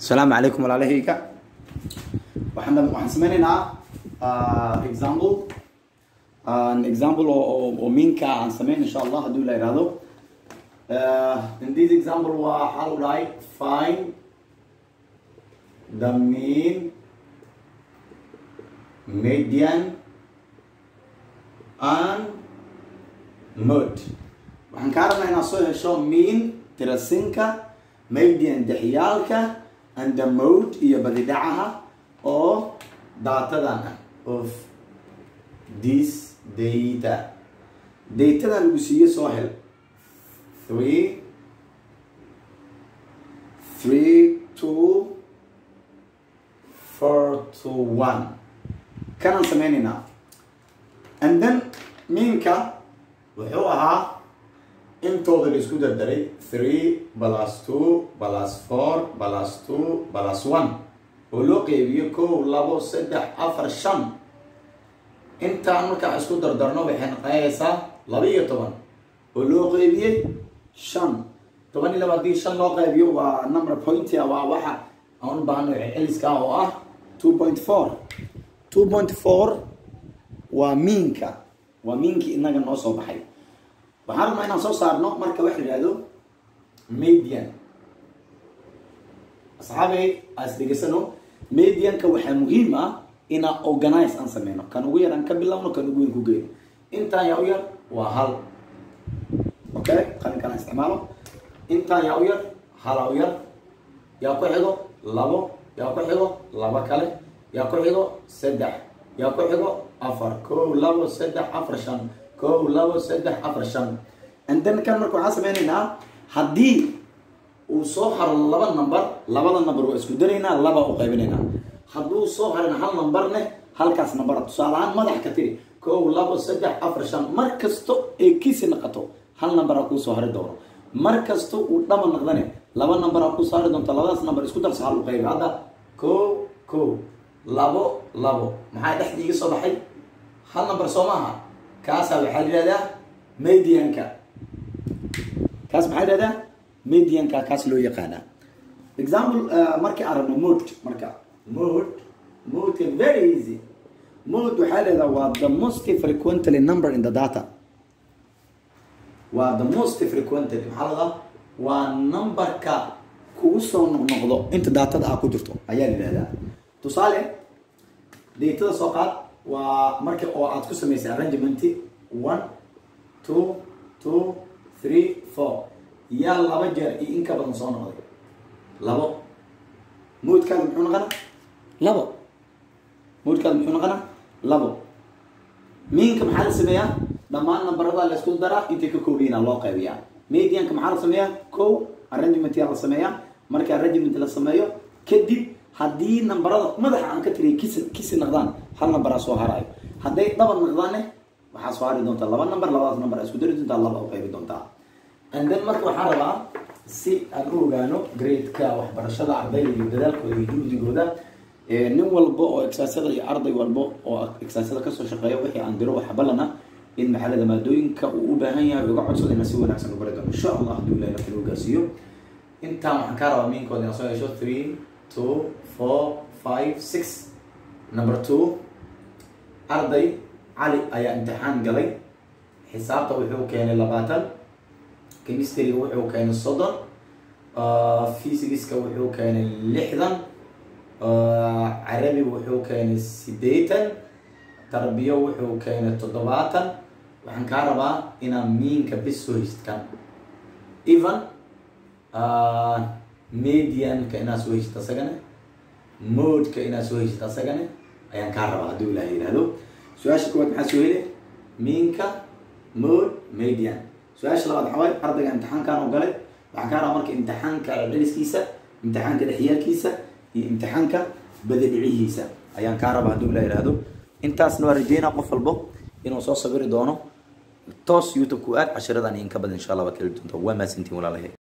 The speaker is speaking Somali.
السلام عليكم ولا عليك. وحنا سمعنا example an example او مين عن سمعنا ان شاء الله هدول يرادو. In this example how like find the mean, median and mode. waxaan ka rabnaa inaan soo hesho mean tirasinka, median daxyaalka, and the mode iyo badidhacaha oo datadan of this data. Datadan lagu siiyo soo hel 3 2 4 2 1 kanaan sameynayna, and then meanka wuxuu ahaa intooda la isku dardaray 3 plus 2 plus 4 plus 2 plus 1 oo loo qeybiyo 1 2 3 4 5 intaan markaa isku dardarno waxay noqonaysaa 12 oo loo qeybiyey 5 12 hadii 5 loo qeybiyo waa number point waa waxa aan u baahanahay celiska oo ah 2.4 waa meanka inaga noo soo baxay. waxaan rabnaa inaan soo saarno marka wax la yiraahdo median. asxaabay as degesano medianka waxaa muhiim ah inaan organize aan sameyno, kan ugu yar aan ka bilowno kan ugu weyn ku geeyo. intaan yaa u yar waa hal, okay qalinkan isticmaalo. intaan yaa u yar hal u yar, yaa ku xigo labo, yaa ku xigo laba kale, yaa ku xigo saddex, yaa ku xigo afar, 1 2 3 4 5 1 2 3 4 5. and then kan marka waxaan sameynaynaa haddii uu soo haro labada number waa isku daraynaa, laba u qaybinaynaa. hadduu soo harin hal numberne halkaas number tusaale ahaan madax ka tiri 1 2 3 4 5 mar kasto ee kiisi noqoto hal number ku soo hari doono. mar kasto uu dhama noqdane laba number ku soo hari doonto, labadaas number isku darso hal u qayb. hadda 1 2 labo maxay dhexdiiga soo baxay hal number soo maaha, kaasa waxaa la yiraahdaa medianka. kaas maxaa la yiraahdaa medianka, kaas loo yaqaana. example markii aan rabno mode, marka mode very easy. mode waxaa la yiraahdaa waa the most frequently number in the data. waa the most frequently maxaa la waa numberka kugu soo noqdo inta datada ku jirto ayaa la yiraahdaa. tusaale datada soo qaad waa markii oo aad ku sameysay arrangement 1 2 2 3 4 yaa laba jeer iyo in ka badan soo noqday labo. moodkaada muxuu noqonaa labo. meanka maxaa la sameeyaa dhammaan nambarada la isku daraa intay ka koobayna loo qaybiyaa. medianka maxaa la sameeyaa kow arrangement yaa la sameeyaa. marka arrangement la sameeyo kadib haddii nambarada madaxa aan ka tiriyay kisi noqdaan hal number soo harayo, hadday dhaba noqdaane waxaa soo hari doonta laba number, labadaas number isku dari doontaa, laba u qaybi doontaa. and then marka waxaan rabaa si aan u ogaano grade-ka waxbarashada ardayda iyo dadaalkooda iyo juhdigooda, nin walba oo exercisada iyo arday walba oo exercisada kasoo shaqeeya wixii aan diro waxa balana in maxalada maadooyinka uu u baahan yahay uga codsado inaan si wanaagsan u bari doono insha allah haddii ilaahay nafta inuu gaarsiiyo. intaan waxaan ka rabaa miinkooda inaan soo hesho 3 2 4 5 6. number 2 arday cali ayaa imtixaan galay. xisaabta wuxuu keenay 20, chemistry wuxuu keenay 30, physics-ka wuxuu keenay 60, carabi wuxuu keenay 80, tarbiyo wuxuu keenay 70. waxaan kaa rabaa inaan miinka bis soo histkan even medianka inaad soo heshid asagana, modeka inaad soo heshid asagana ayaan kaa rabaa hadduu ilaahay yiraahdo. su-aasha koowaad maxaa soo hele meanka, mode, median. su-aasha labaad waxaa waaye ardayga imtixaankan oo galay waxaan kaa rabaa marka imtixaanka celiskiisa, imtixaanka dhexyaalkiisa iyo imtixaanka badadhicihiisa ayaan kaa rabaa hadduu ilaahay yiraahdo. intaasna waa rajeynaa qof walbo inuu soo sabiri doono. toos youtube ku aad cashiradan in ka badan insha allah waa kala doonta. waa maasantiin walaalahay.